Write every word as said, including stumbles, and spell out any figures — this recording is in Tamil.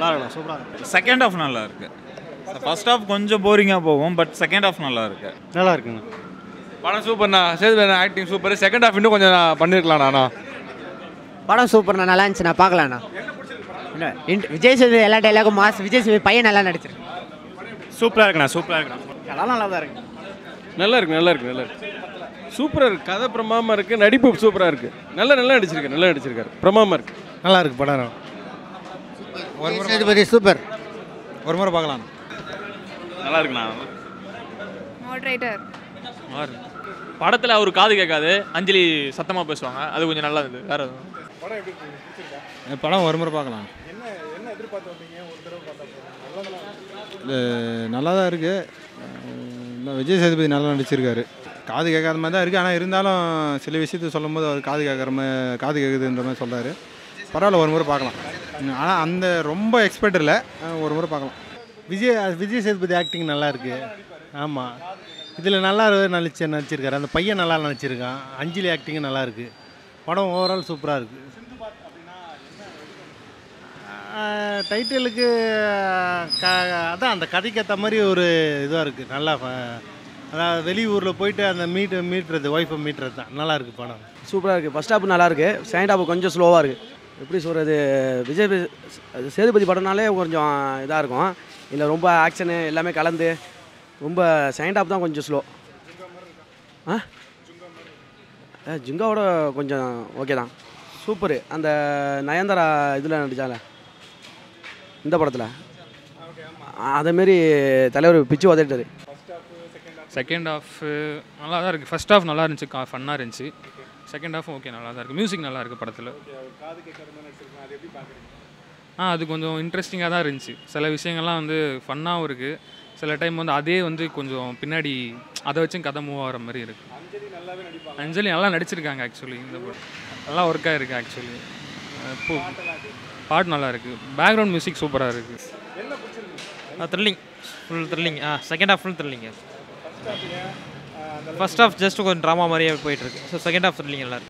நல்லா இருக்குண்ணா, சூப்பராக இருக்கு. செகண்ட் ஹாஃப் நல்லா இருக்கு. ஃபர்ஸ்ட் ஹாஃப் கொஞ்சம் போரிங்காக போகும், பட் செகண்ட் ஹாஃப் நல்லா இருக்கு. நல்லா இருக்குண்ணா. படம் சூப்பர்ண்ணா, Sethupathi acting super. Second half இன்னும் கொஞ்சம் பண்ணியிருக்கலாம்ண்ணா. படம் சூப்பர்ண்ணா, நல்லா இருந்துச்சு. நான் பார்க்கலாண்ணா. இல்லை விஜய் சேதுபதி எல்லா டைலாகும் மாஸ். விஜய் சேதுபதி பையன் நல்லா நடிச்சிருக்கு. சூப்பராக இருக்குண்ணா, சூப்பராக இருக்குண்ணா. எல்லாம் நல்லா தான் இருக்கு. நல்லா இருக்கு நல்லா இருக்கு நல்லா இருக்கு சூப்பராக இருக்குது. கதை பிரமாமா இருக்குது, நடிப்பு சூப்பராக இருக்குது. நல்லா நல்லா நடிச்சிருக்காரு நல்லா நடிச்சிருக்காரு பிரமாமா இருக்குது. நல்லா இருக்கு படம். சேதுபதி சூப்பர். ஒரு முறை பார்க்கலாம். நல்லா இருக்குண்ணா. மாடரேட்டர் நல்லா இருக்கு. படத்தில் அவர் காது கேட்காது, அஞ்சலி சத்தமாக பேசுவாங்க, அது கொஞ்சம் நல்லா இருந்தது. வேறு எதுவும் படம் ஒரு முறை பார்க்கலாம். இது நல்லா தான் இருக்குது. விஜய் சேதுபதி நல்லா நடிச்சிருக்காரு. காது கேட்காத மாதிரி தான் இருக்குது, ஆனால் இருந்தாலும் சில விஷயத்த சொல்லும் போது அவர் காது கேட்குற மாதிரி காது கேட்குதுன்ற மாதிரி சொல்கிறாரு. பரவாயில்ல, ஒரு முறை பார்க்கலாம். ஆனால் அந்த ரொம்ப எக்ஸ்பெக்ட் இல்லை, ஒரு முறை பார்க்கலாம். விஜய் விஜய் சேதுபதி ஆக்டிங் நல்லா இருக்கு. ஆமாம், இதில் நல்லா நடிச்சு நடிச்சிருக்காரு. அந்த பையன் நல்லா நடிச்சிருக்கான். அஞ்சலி ஆக்டிங்கும் நல்லா இருக்கு. படம் ஓவரால் சூப்பராக இருக்குது. டைட்டிலுக்கு க அதான் அந்த கதைக்கு ஏற்ற மாதிரி ஒரு இதாக இருக்குது. நல்லா அதாவது வெளியூரில் போயிட்டு அந்த மீட் மீட்டுறது ஒய்ஃபை மீட்டுறது தான் நல்லா இருக்குது படம். சூப்பராக இருக்குது. ஃபஸ்ட் ஹாப் நல்லா இருக்குது, செகண்ட் ஹாப் கொஞ்சம் ஸ்லோவாக இருக்குது. எப்படி சொல்கிறது, விஜய் சேதுபதி படம்னாலே கொஞ்சம் இதாக இருக்கும். இல்லை ரொம்ப ஆக்ஷனு எல்லாமே கலந்து ரொம்ப செகண்ட் ஹாப் தான் கொஞ்சம் ஸ்லோ. ஆ ஜிங்காவோட கொஞ்சம் ஓகே தான். சூப்பரு. அந்த நயன்தாரா இதில் நடித்தால இந்த படத்தில் அதேமாரி தலைவர் பிச்சு உதட்டாரு. செகண்ட் ஹாஃப் நல்லா தான் இருக்குது. ஃபர்ஸ்ட் ஹாஃப் நல்லா இருந்துச்சு, கா ஃபன்னாக இருந்துச்சு. செகண்ட் ஹாஃப் ஓகே நல்லா தான் இருக்குது. மியூசிக் நல்லா இருக்குது படத்தில். ஆ அது கொஞ்சம் இன்ட்ரெஸ்டிங்காக தான் இருந்துச்சு. சில விஷயங்கள்லாம் வந்து ஃபன்னாகவும் இருக்குது. சில டைம் வந்து அதே வந்து கொஞ்சம் பின்னாடி அதை வச்சும் கதை மூவ் ஆகிற மாதிரி இருக்குது. அஞ்சலி நல்லா நடிச்சிருக்காங்க. ஆக்சுவலி இந்த படம் நல்லா ஒர்க்காக இருக்குது. ஆக்சுவலி இப்போ பாட்டு நல்லா இருக்குது. பேக்ரவுண்ட் மியூசிக் சூப்பராக இருக்குது. Thrilling, full thrilling. Ah second half full thrilling. First half just கொஞ்சம் ட்ராமா மாதிரியே போயிட்டுருக்கு. ஸோ செகண்ட் ஹாஃப் த்ரில்லிங் நல்லா இருக்குது.